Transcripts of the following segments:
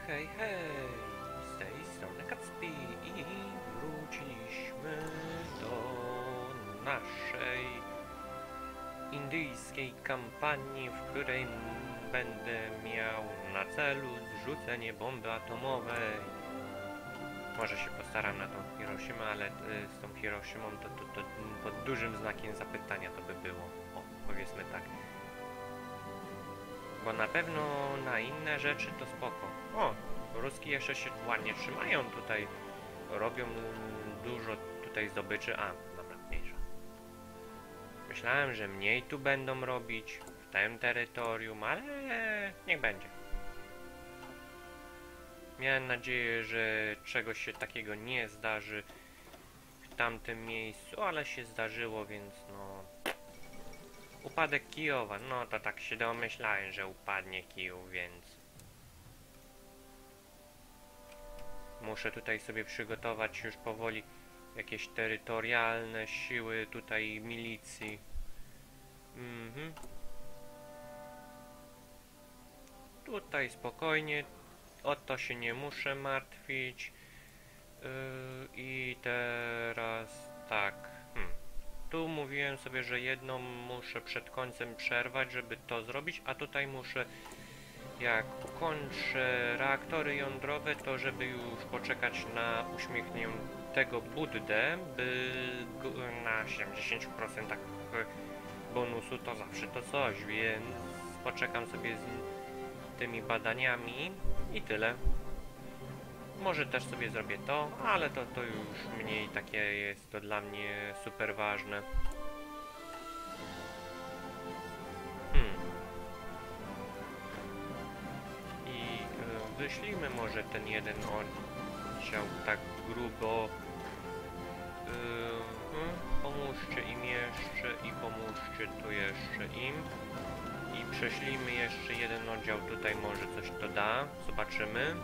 Hej, hej! Z tej strony Kacpi i wróciliśmy do naszej indyjskiej kampanii, w której będę miał na celu zrzucenie bomby atomowej. Może się postaram na tą Hiroshimę, ale z tą Hiroshimą to pod dużym znakiem zapytania to by było. O, powiedzmy tak. Bo na pewno na inne rzeczy to spoko. O, Ruski jeszcze się ładnie trzymają tutaj. Robią dużo tutaj zdobyczy. A, dobra, mniejsza. Myślałem, że mniej tu będą robić w tym terytorium, ale niech będzie. Miałem nadzieję, że czegoś się takiego nie zdarzy w tamtym miejscu, ale się zdarzyło, więc no... Upadek Kijowa, no to tak się domyślałem, że upadnie Kijów, więc... Muszę tutaj sobie przygotować już powoli jakieś terytorialne siły tutaj milicji. Tutaj spokojnie, o to się nie muszę martwić. I teraz tak. Tu mówiłem sobie, że jedną muszę przed końcem przerwać, żeby to zrobić, a tutaj muszę, jak ukończę reaktory jądrowe, to żeby już poczekać na uśmiechniętego Buddę, by na 70% bonusu to zawsze to coś, więc poczekam sobie z tymi badaniami i tyle. Może też sobie zrobię to, ale to już mniej takie jest to dla mnie super ważne. I wyślijmy może ten jeden oddział tak grubo. Pomóżcie im jeszcze i pomóżcie tu jeszcze im. I prześlijmy jeszcze jeden oddział tutaj, może coś to da. Zobaczymy.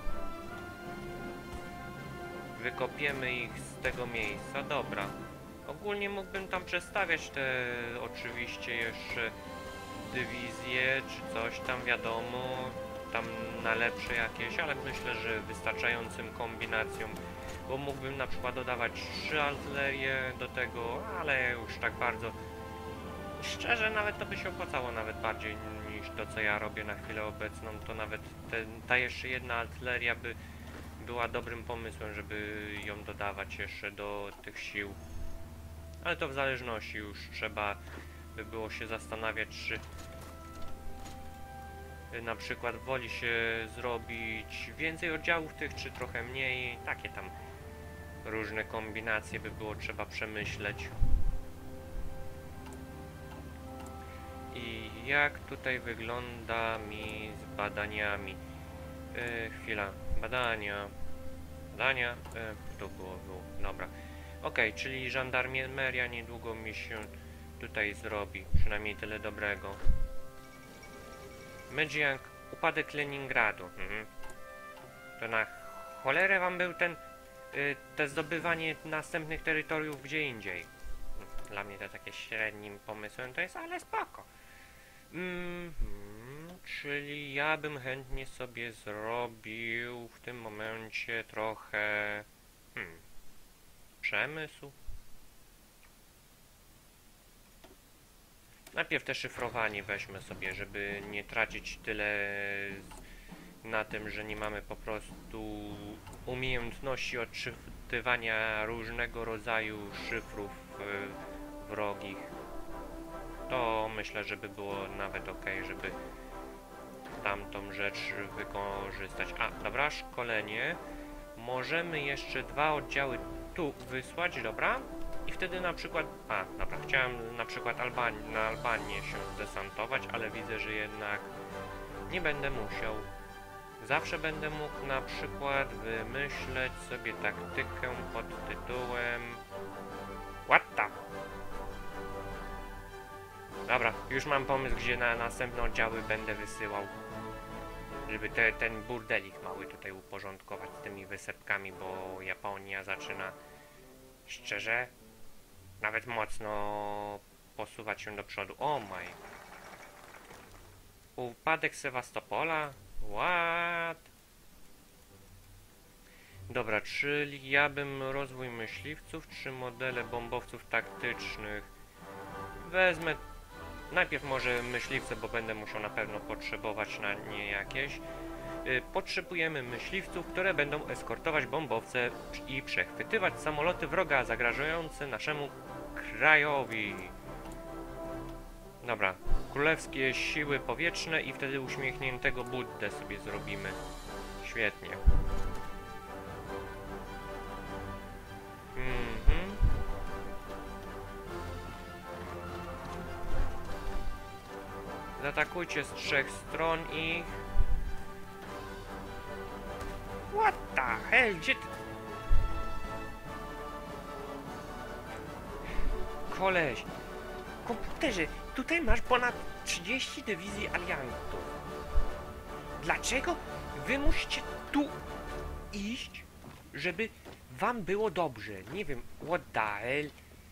Wykopiemy ich z tego miejsca, dobra. Ogólnie mógłbym tam przestawiać te oczywiście jeszcze dywizje, czy coś tam, wiadomo, tam na lepsze jakieś, ale myślę, że wystarczającym kombinacją, bo mógłbym na przykład dodawać 3 artylerie do tego, ale już tak bardzo, szczerze nawet to by się opłacało nawet bardziej niż to, co ja robię na chwilę obecną, to nawet ta jeszcze jedna artyleria by była dobrym pomysłem, żeby ją dodawać jeszcze do tych sił. Ale to w zależności już trzeba by było się zastanawiać, czy na przykład woli się zrobić więcej oddziałów tych, czy trochę mniej. Takie tam różne kombinacje by było trzeba przemyśleć. I jak tutaj wygląda mi z badaniami? Chwila. Badania. To było. Dobra. Okej, czyli żandarmeria niedługo mi się tutaj zrobi. Przynajmniej tyle dobrego. Medziank, upadek Leningradu. To na cholerę wam był te zdobywanie następnych terytoriów gdzie indziej. Dla mnie to takie średnim pomysłem to jest, ale spoko. Czyli ja bym chętnie sobie zrobił w tym momencie trochę przemysł. Najpierw te szyfrowanie weźmy sobie, żeby nie tracić tyle na tym, że nie mamy po prostu umiejętności odczytywania różnego rodzaju szyfrów wrogich. To myślę, żeby było nawet ok, żeby tamtą rzecz wykorzystać. A, dobra, szkolenie. Możemy jeszcze 2 oddziały tu wysłać, dobra? I wtedy na przykład... A, dobra, chciałem na przykład na Albanię się zdesantować, ale widzę, że jednak nie będę musiał. Zawsze będę mógł na przykład wymyśleć sobie taktykę pod tytułem... What the... Dobra, już mam pomysł, gdzie na następne oddziały będę wysyłał. Żeby ten burdelik mały tutaj uporządkować z tymi wysepkami, bo Japonia zaczyna, szczerze, nawet mocno posuwać się do przodu. O my. Upadek Sewastopola? What? Dobra, czyli ja bym rozwój myśliwców, czy modele bombowców taktycznych. Wezmę najpierw może myśliwce, bo będę musiał na pewno potrzebować na nie jakieś. Potrzebujemy myśliwców, które będą eskortować bombowce i przechwytywać samoloty wroga zagrażające naszemu krajowi. Dobra, królewskie siły powietrzne i wtedy uśmiechniętego Buddę sobie zrobimy. Świetnie. Zaatakujcie z 3 stron i... What the hell? Gdzie ty... Koleś! Komputerze, tutaj masz ponad 30 dywizji aliantów. Dlaczego wy musicie tu iść, żeby wam było dobrze? Nie wiem, what the hell?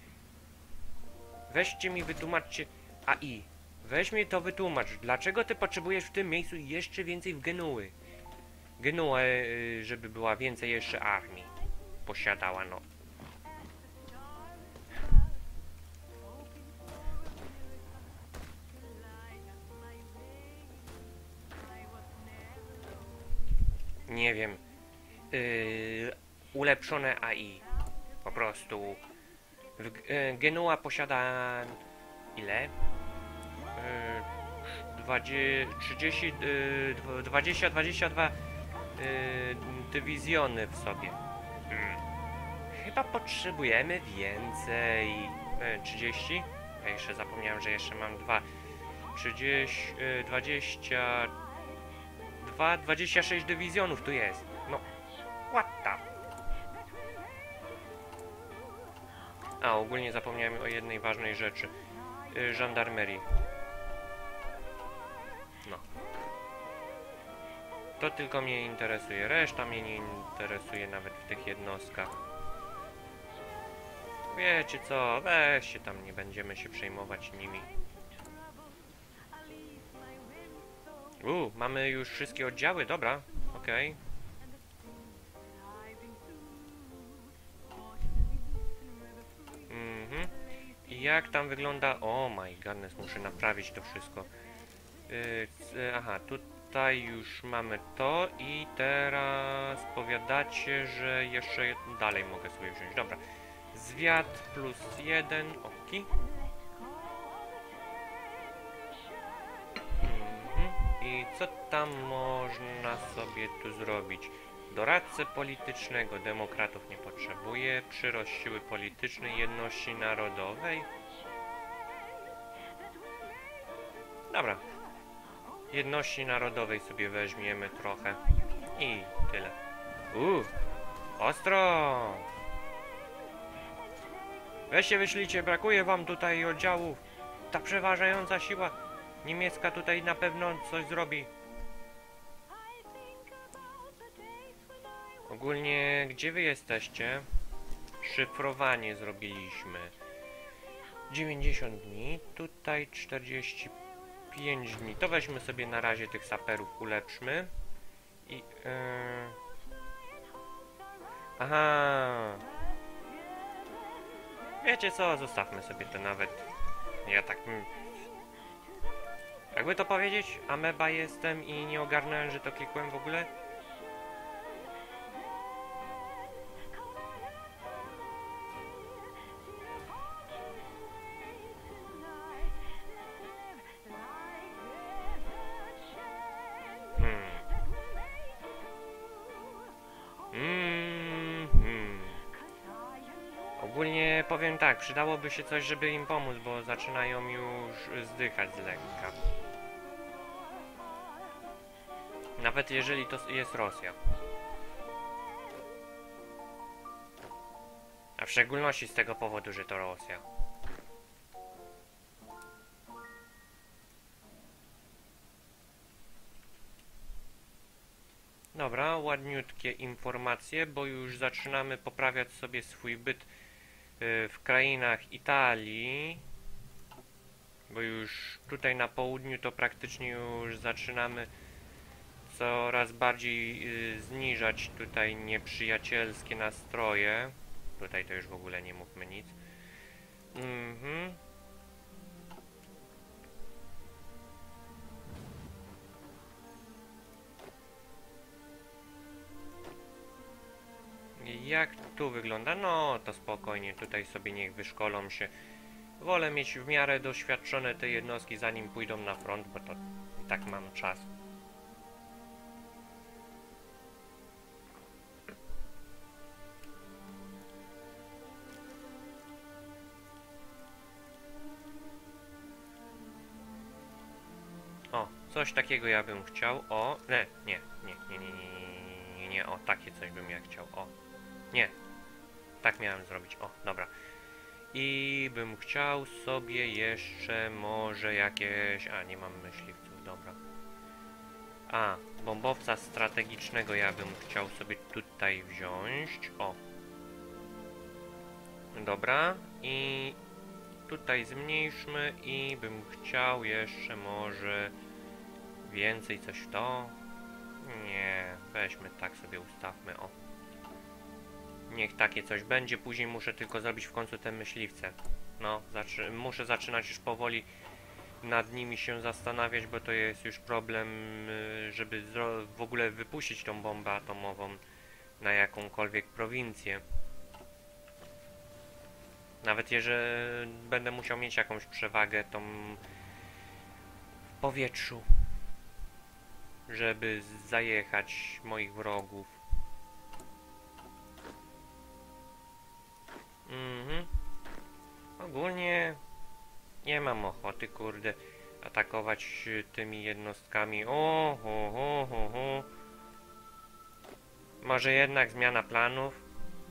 Weźcie mi, wytłumaczcie... AI. Weź mi to wytłumacz. Dlaczego ty potrzebujesz w tym miejscu jeszcze więcej w Genuły? Genua, żeby była więcej jeszcze armii. Posiadała, no. Nie wiem. Ulepszone AI. Po prostu. Genua posiada... Ile? 22 dywizjony w sobie. Chyba potrzebujemy więcej. 30? Ja jeszcze zapomniałem, że jeszcze mam 2. 30, 26 dywizjonów tu jest. No, what the... A, ogólnie zapomniałem o jednej ważnej rzeczy. Żandarmerii. No. To tylko mnie interesuje. Reszta mnie nie interesuje nawet w tych jednostkach. Wiecie co? Weźcie tam, nie będziemy się przejmować nimi. Mamy już wszystkie oddziały, dobra. Okej. I jak tam wygląda... Oh my godness, muszę naprawić to wszystko. Aha, tutaj już mamy to i teraz powiadacie, że jeszcze dalej mogę sobie wziąć. Dobra. Zwiat plus 1, oki. I co tam można sobie tu zrobić? Doradcę politycznego demokratów nie potrzebuje. Przyrost siły politycznej jedności narodowej. Dobra. Jedności narodowej sobie weźmiemy trochę. I tyle. Ostro! Weźcie, wyślijcie, brakuje wam tutaj oddziałów. Ta przeważająca siła niemiecka tutaj na pewno coś zrobi. Ogólnie, gdzie wy jesteście? Szyfrowanie zrobiliśmy. 90 dni, tutaj 45 dni. To weźmy sobie na razie tych saperów, ulepszmy. I... Aha! Wiecie co, zostawmy sobie to nawet. Ja tak... Jakby to powiedzieć? Ameba jestem i nie ogarnąłem, że to klikłem w ogóle? Ogólnie powiem tak, przydałoby się coś, żeby im pomóc, bo zaczynają już zdychać z lekka. Nawet jeżeli to jest Rosja. A w szczególności z tego powodu, że to Rosja. Dobra, ładniutkie informacje, bo już zaczynamy poprawiać sobie swój byt w krainach Italii. Bo już tutaj na południu to praktycznie już zaczynamy coraz bardziej zniżać tutaj nieprzyjacielskie nastroje. Tutaj to już w ogóle nie mówmy nic. Jak tu wygląda? No to spokojnie, tutaj sobie niech wyszkolą się. Wolę mieć w miarę doświadczone te jednostki, zanim pójdą na front, bo to i tak mam czas. O, coś takiego ja bym chciał. O, nie, o, takie coś bym ja chciał. O, nie, tak miałem zrobić. O, dobra. I bym chciał sobie jeszcze może jakieś... A, nie mam myśliwców, dobra. A, bombowca strategicznego ja bym chciał sobie tutaj wziąć. O. Dobra. I tutaj zmniejszmy i bym chciał jeszcze może więcej coś w to. Nie, weźmy tak sobie ustawmy, o. Niech takie coś będzie, później muszę tylko zrobić w końcu te myśliwce. No, muszę zaczynać już powoli nad nimi się zastanawiać, bo to jest już problem, żeby w ogóle wypuścić tą bombę atomową na jakąkolwiek prowincję. Nawet jeżeli będę musiał mieć jakąś przewagę tą w powietrzu, żeby zajechać moich wrogów. Ogólnie nie mam ochoty, kurde, atakować tymi jednostkami. Może jednak zmiana planów?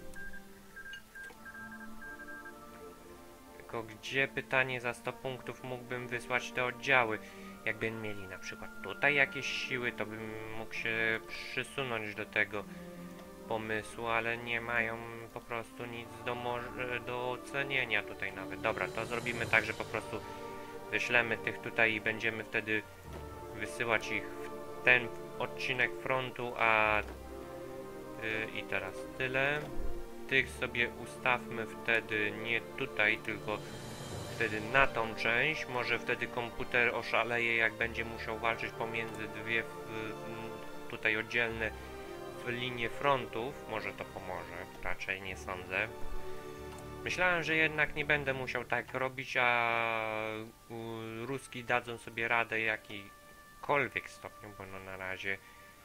Tylko gdzie, pytanie, za 100 punktów mógłbym wysłać te oddziały? Jakby mieli na przykład tutaj jakieś siły, to bym mógł się przysunąć do tego pomysłu, ale nie mają po prostu nic do ocenienia tutaj nawet. Dobra, to zrobimy tak, że po prostu wyślemy tych tutaj i będziemy wtedy wysyłać ich w ten odcinek frontu, a i teraz tyle. Tych sobie ustawmy wtedy nie tutaj, tylko wtedy na tą część. Może wtedy komputer oszaleje, jak będzie musiał walczyć pomiędzy dwie tutaj oddzielne linie frontów. Może to pomoże, raczej nie sądzę. Myślałem, że jednak nie będę musiał tak robić, a Ruski dadzą sobie radę w jakikolwiek stopniu, bo no na razie...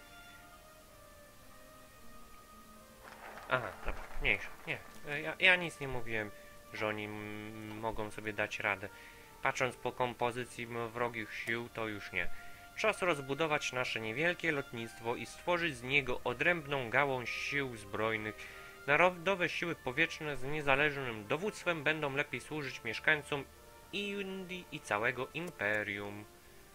Aha, dobra, mniejsza, nie, ja nic nie mówiłem, że oni mogą sobie dać radę. Patrząc po kompozycji wrogich sił, to już nie. Czas rozbudować nasze niewielkie lotnictwo i stworzyć z niego odrębną gałąź sił zbrojnych. Narodowe siły powietrzne z niezależnym dowództwem będą lepiej służyć mieszkańcom Indii i całego imperium.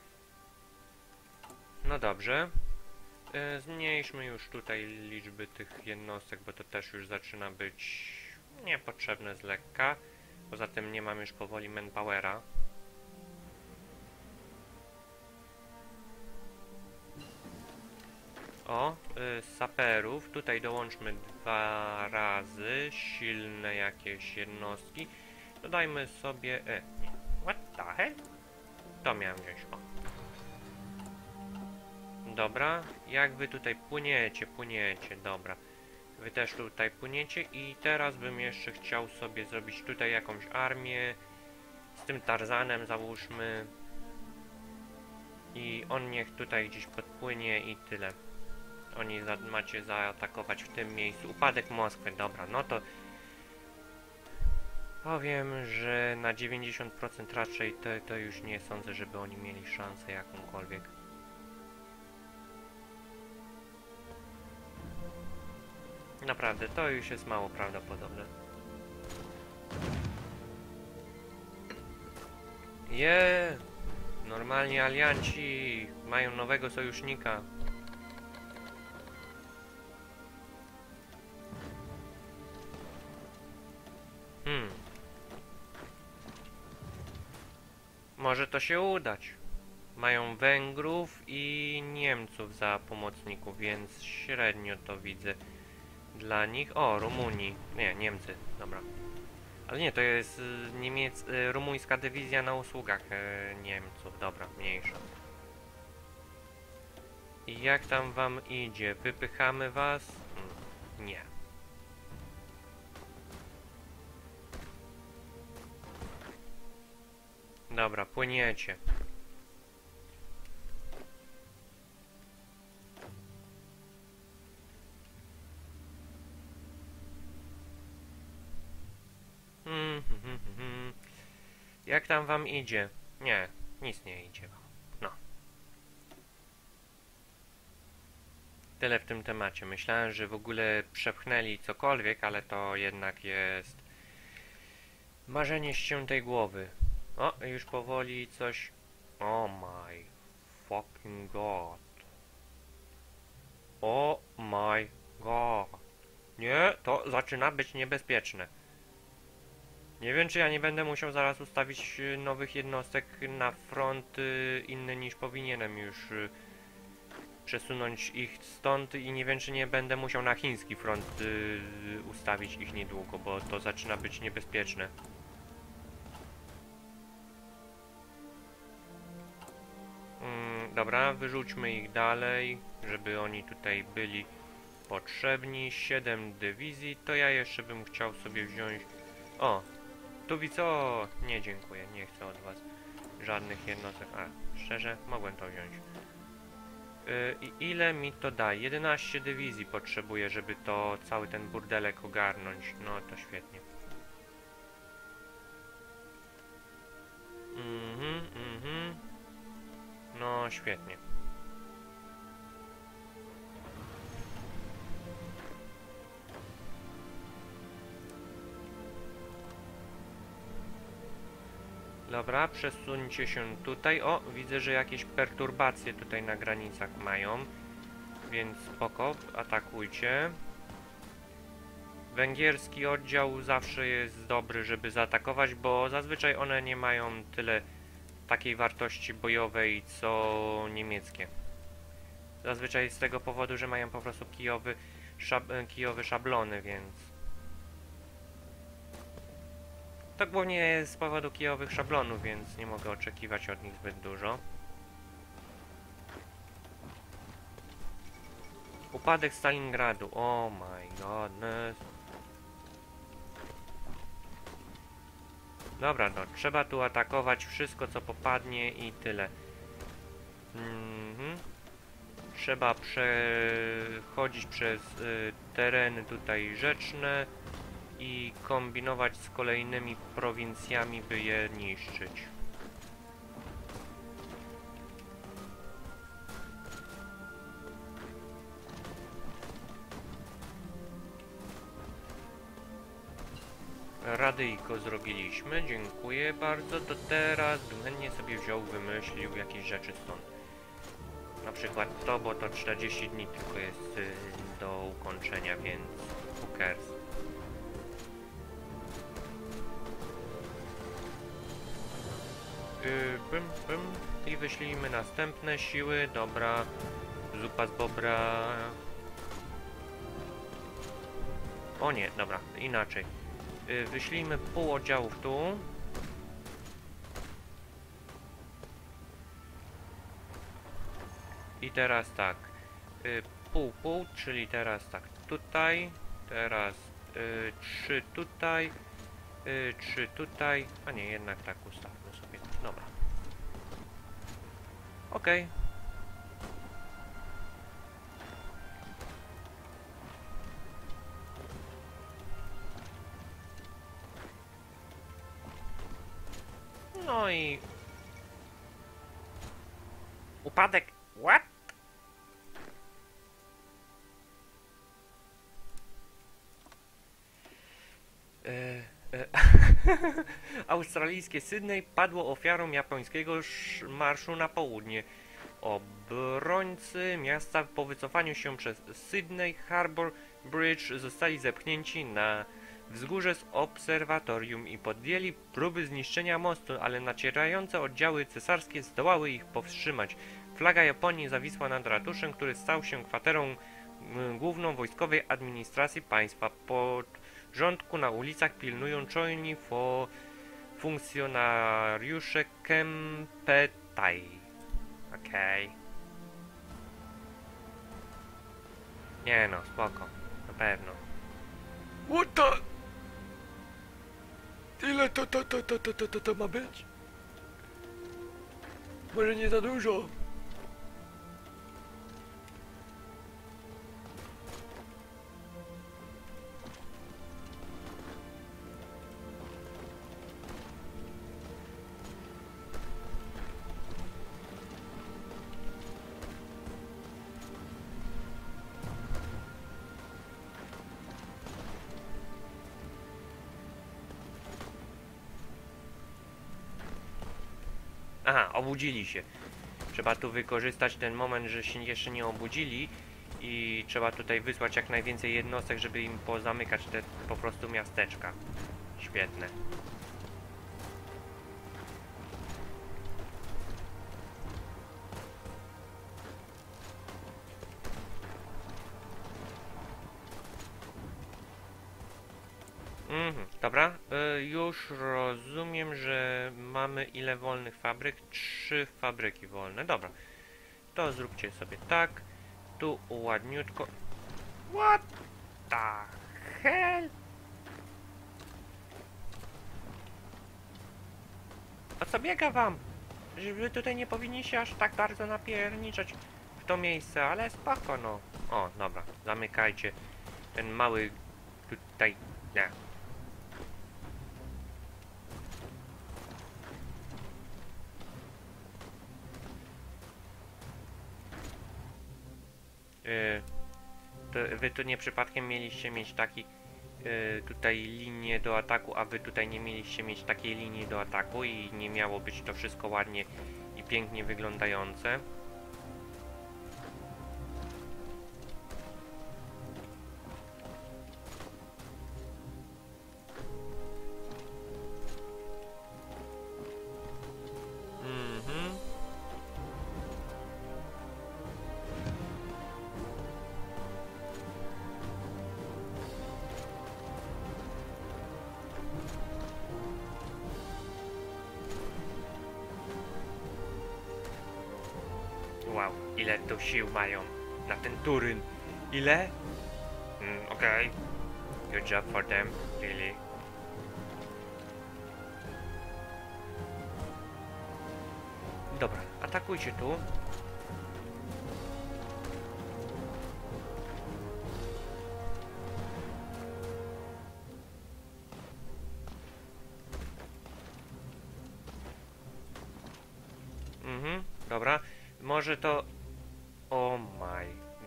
No dobrze. Zmniejszmy już tutaj liczby tych jednostek, bo to też już zaczyna być niepotrzebne z lekka. Poza tym nie mam już powoli manpowera. O, saperów. Tutaj dołączmy 2 razy silne jakieś jednostki. Dodajmy sobie... nie. What the hell? To miałem wziąć. O. Dobra, jak wy tutaj płyniecie, dobra. Wy też tutaj płyniecie i teraz bym jeszcze chciał sobie zrobić tutaj jakąś armię. Z tym Tarzanem załóżmy. I on niech tutaj gdzieś podpłynie i tyle. Oni macie zaatakować w tym miejscu. Upadek Moskwy, dobra, no to powiem, że na 90% raczej to już nie sądzę, żeby oni mieli szansę jakąkolwiek. Naprawdę, to już jest mało prawdopodobne. Normalnie alianci mają nowego sojusznika. Może to się udać. Mają Węgrów i Niemców za pomocników, więc średnio to widzę dla nich. O, Rumunii. Nie, Niemcy, dobra. Ale nie, to jest rumuńska dywizja na usługach Niemców. Dobra, mniejsza. I jak tam wam idzie? Wypychamy was? Nie. Dobra, płyniecie. Jak tam wam idzie? Nie, nic nie idzie wam. No. Tyle w tym temacie. Myślałem, że w ogóle przepchnęli cokolwiek, ale to jednak jest marzenie ściętej głowy. O, już powoli coś... Oh my fucking god. Oh my god. Nie, to zaczyna być niebezpieczne. Nie wiem, czy ja nie będę musiał zaraz ustawić nowych jednostek na front inny niż powinienem już przesunąć ich stąd i nie wiem, czy nie będę musiał na chiński front ustawić ich niedługo, bo to zaczyna być niebezpieczne. Dobra, wyrzućmy ich dalej, żeby oni tutaj byli potrzebni. 7 dywizji, to ja jeszcze bym chciał sobie wziąć... O! Tu widzę, o, nie dziękuję, nie chcę od was żadnych jednostek. A, szczerze, mogłem to wziąć. I ile mi to da? 11 dywizji potrzebuję, żeby to cały ten burdelek ogarnąć. No to świetnie. No świetnie. Dobra, przesuńcie się tutaj. O, widzę, że jakieś perturbacje tutaj na granicach mają. Więc spoko, atakujcie. Węgierski oddział zawsze jest dobry, żeby zaatakować, bo zazwyczaj one nie mają tyle takiej wartości bojowej, co niemieckie. Zazwyczaj z tego powodu, że mają po prostu kijowe szablony, więc... To głównie z powodu kijowych szablonów, więc nie mogę oczekiwać od nich zbyt dużo. Upadek Stalingradu. Oh my godness. Dobra, no, trzeba tu atakować wszystko, co popadnie i tyle. Trzeba przechodzić przez tereny tutaj rzeczne i kombinować z kolejnymi prowincjami, by je niszczyć. Radyjko zrobiliśmy, dziękuję bardzo. To teraz bym chętnie sobie wziął, wymyślił jakieś rzeczy stąd. Na przykład to, bo to 40 dni tylko jest do ukończenia, więc who cares. I wyślijmy następne siły. Dobra, zupa z bobra. O nie, dobra, inaczej. Wyślijmy pół oddziałów tu. I teraz tak. Pół, czyli teraz tak tutaj. Teraz 3 tutaj. 3 tutaj. A nie, jednak tak ustawmy sobie. Dobra. Okej. No i... Upadek... What? Australijskie Sydney padło ofiarą japońskiego marszu na południe. Obrońcy miasta po wycofaniu się przez Sydney Harbour Bridge zostali zepchnięci na wzgórze z obserwatorium i podjęli próby zniszczenia mostu, ale nacierające oddziały cesarskie zdołały ich powstrzymać. Flaga Japonii zawisła nad ratuszem, który stał się kwaterą główną wojskowej administracji państwa. Porządku na ulicach pilnują czujni funkcjonariusze Kempetai. Okej. Nie no, spoko. Na pewno. What the? Ile to ma być? Może nie za dużo? Aha, obudzili się. Trzeba tu wykorzystać ten moment, że się jeszcze nie obudzili i trzeba tutaj wysłać jak najwięcej jednostek, żeby im pozamykać te po prostu miasteczka. Świetne. Dobra, już rozumiem, że mamy ile wolnych fabryk? 3 fabryki wolne, dobra. To zróbcie sobie tak. Tu ładniutko. What the hell? O co biega wam? Że wy tutaj nie powinniście aż tak bardzo napierniczać w to miejsce, ale spoko no. O, dobra, zamykajcie ten mały tutaj, nie. To wy tu nie przypadkiem mieliście mieć taki tutaj linię do ataku, a wy tutaj nie mieliście mieć takiej linii do ataku i nie miało być to wszystko ładnie i pięknie wyglądające. Wow, ile tu sił mają na ten Turyn? Ile? Okej. Good job for them, really. Dobra, atakujcie tu. Dobra. Może to... Oh my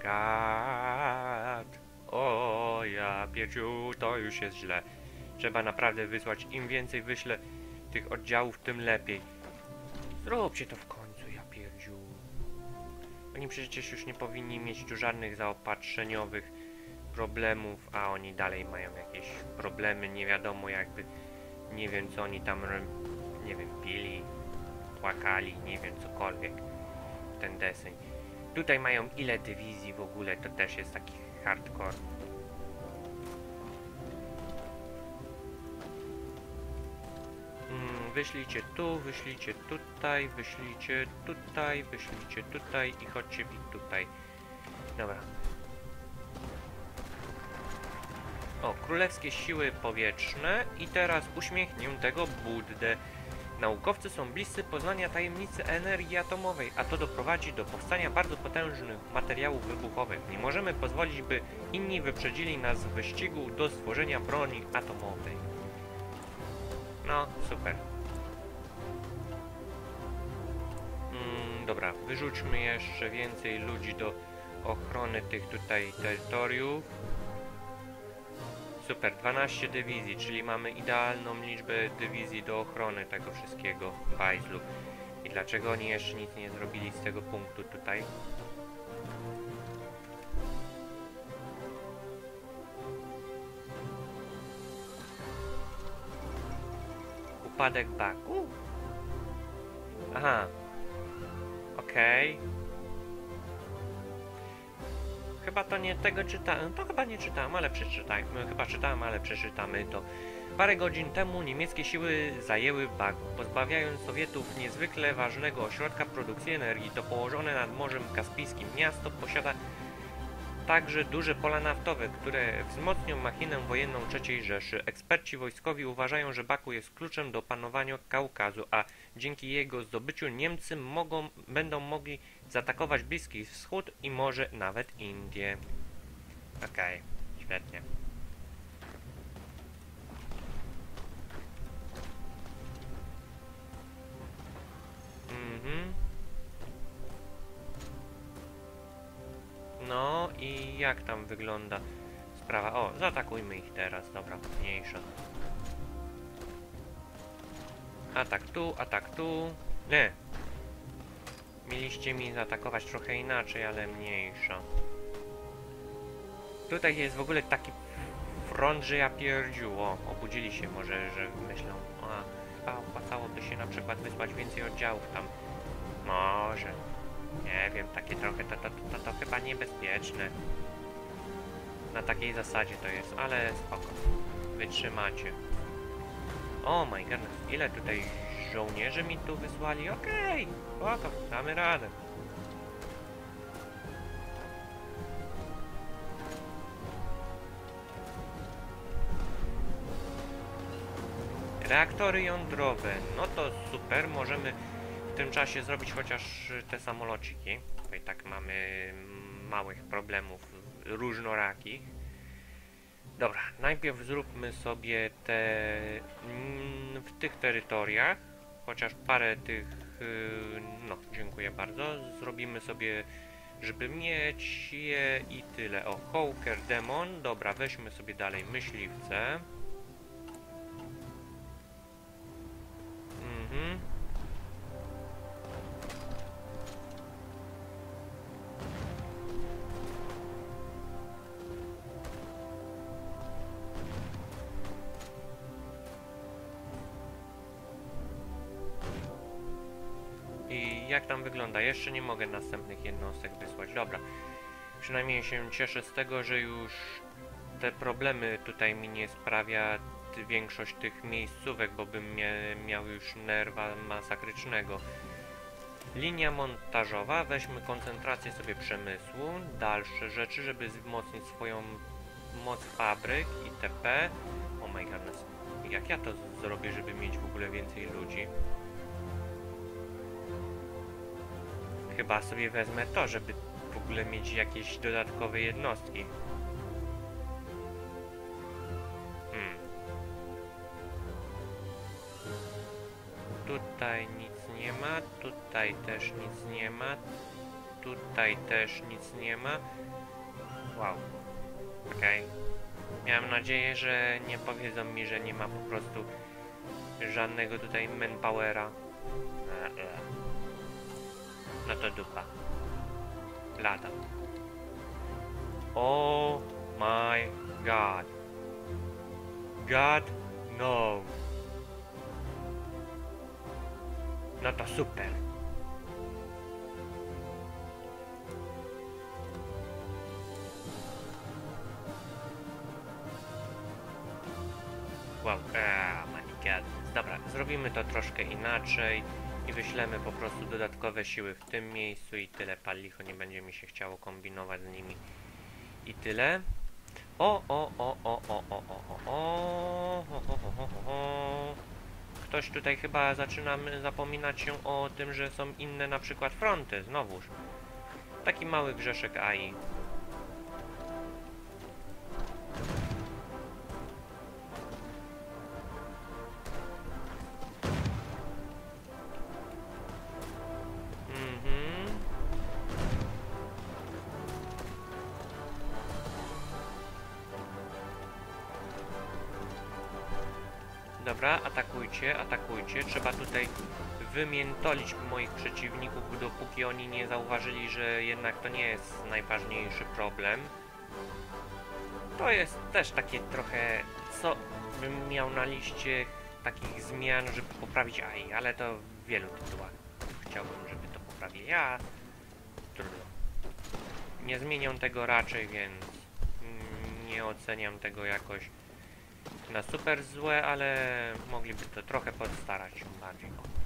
god. O ja pierdziu, to już jest źle. Trzeba naprawdę wysłać. Im więcej wyślę tych oddziałów, tym lepiej. Zróbcie to w końcu, ja pierdziu. Oni przecież już nie powinni mieć tu żadnych zaopatrzeniowych problemów, a oni dalej mają jakieś problemy, nie wiadomo jakby... Nie wiem co oni tam, nie wiem, pili, płakali, nie wiem, cokolwiek. Ten deseń. Tutaj mają ile dywizji w ogóle, to też jest taki hardcore. Wyślijcie tu, wyślijcie tutaj, wyślijcie tutaj, wyślijcie tutaj i chodźcie tutaj. Dobra. O, królewskie siły powietrzne i teraz uśmiechniętego Buddę. Naukowcy są bliscy poznania tajemnicy energii atomowej, a to doprowadzi do powstania bardzo potężnych materiałów wybuchowych. Nie możemy pozwolić, by inni wyprzedzili nas w wyścigu do stworzenia broni atomowej. No, super. Dobra, wyrzućmy jeszcze więcej ludzi do ochrony tych tutaj terytoriów. Super, 12 dywizji, czyli mamy idealną liczbę dywizji do ochrony tego wszystkiego bajzlu. I dlaczego oni jeszcze nic nie zrobili z tego punktu tutaj? upadek baku? Aha. Okej. Chyba to nie tego czytałem. To chyba nie czytałem, ale przeczytajmy. Chyba czytałem, ale przeczytamy to. Parę godzin temu niemieckie siły zajęły Baku, pozbawiając Sowietów niezwykle ważnego ośrodka produkcji energii. To położone nad Morzem Kaspijskim miasto posiada także duże pola naftowe, które wzmocnią machinę wojenną III Rzeszy. Eksperci wojskowi uważają, że Baku jest kluczem do panowania Kaukazu, a dzięki jego zdobyciu Niemcy będą mogli zaatakować Bliski Wschód i może nawet Indie. Okej, świetnie. No i jak tam wygląda sprawa? O, zaatakujmy ich teraz, dobra, mniejsza. Atak tu. Nie. Mieliście mi zaatakować trochę inaczej, ale mniejsza. Tutaj jest w ogóle taki front, że ja pierdziu. O, obudzili się może, że myślą, a chyba opłacałoby się na przykład wysłać więcej oddziałów tam. Może. Nie wiem, takie trochę to chyba niebezpieczne. Na takiej zasadzie to jest, ale spoko. Wytrzymacie. Oh my goodness, ile tutaj żołnierzy mi tu wysłali? Okej, spoko, damy radę. Reaktory jądrowe, no to super, możemy w tym czasie zrobić chociaż te samolociki. Tutaj tak mamy małych problemów różnorakich. Dobra, najpierw zróbmy sobie te w tych terytoriach, chociaż parę tych, no dziękuję bardzo, zrobimy sobie, żeby mieć je i tyle. O, Hawker Demon, dobra, weźmy sobie dalej myśliwce. I jak tam wygląda? Jeszcze nie mogę następnych jednostek wysłać. Dobra. Przynajmniej się cieszę z tego, że już te problemy tutaj mi nie sprawia większość tych miejscówek, bo bym miał już nerwa masakrycznego. Linia montażowa. Weźmy koncentrację sobie przemysłu. Dalsze rzeczy, żeby wzmocnić swoją moc fabryk itp. Oh my goodness. Jak ja to zrobię, żeby mieć w ogóle więcej ludzi? Chyba sobie wezmę to, żeby w ogóle mieć jakieś dodatkowe jednostki. Tutaj nic nie ma, tutaj też nic nie ma, tutaj też nic nie ma. Wow. Okej. Miałem nadzieję, że nie powiedzą mi, że nie ma po prostu żadnego tutaj manpowera. No to dupa. Lada. Oh my god. God no. No to super. Wow, my god. Dobra, zrobimy to troszkę inaczej i wyślemy po prostu dodatkowe siły w tym miejscu i tyle. Palicho, nie będzie mi się chciało kombinować z nimi. I tyle. Ktoś tutaj chyba zaczyna zapominać się o tym, że są inne na przykład fronty, znowuż. Taki mały grzeszek AI. Dobra, atakujcie, atakujcie. Trzeba tutaj wymiętolić moich przeciwników, dopóki oni nie zauważyli, że jednak to nie jest najważniejszy problem. To jest też takie trochę, co bym miał na liście takich zmian, żeby poprawić AI, ale to w wielu tytułach chciałbym, żeby to poprawili. Ja trudno. Nie zmienią tego raczej, więc nie oceniam tego jakoś na super złe, ale mogliby to trochę podstarać się bardziej.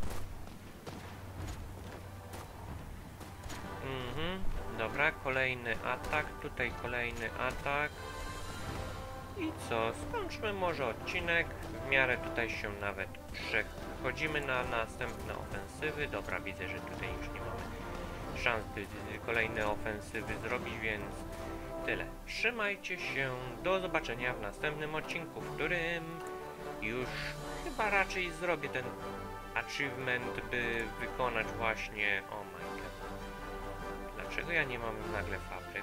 Dobra, kolejny atak, tutaj kolejny atak. I co, skończmy może odcinek, w miarę tutaj się nawet przechodzimy na następne ofensywy. Dobra, widzę, że tutaj już nie mamy szans, by kolejne ofensywy zrobić, więc tyle. Trzymajcie się, do zobaczenia w następnym odcinku, w którym już chyba raczej zrobię ten achievement, by wykonać właśnie... Oh my god. Dlaczego ja nie mam nagle fabryk?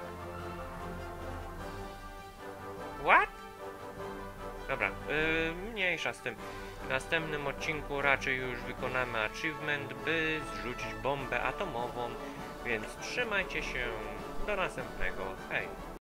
What? Dobra, mniejsza z tym. W następnym odcinku raczej już wykonamy achievement, by zrzucić bombę atomową, więc trzymajcie się, do następnego, hej!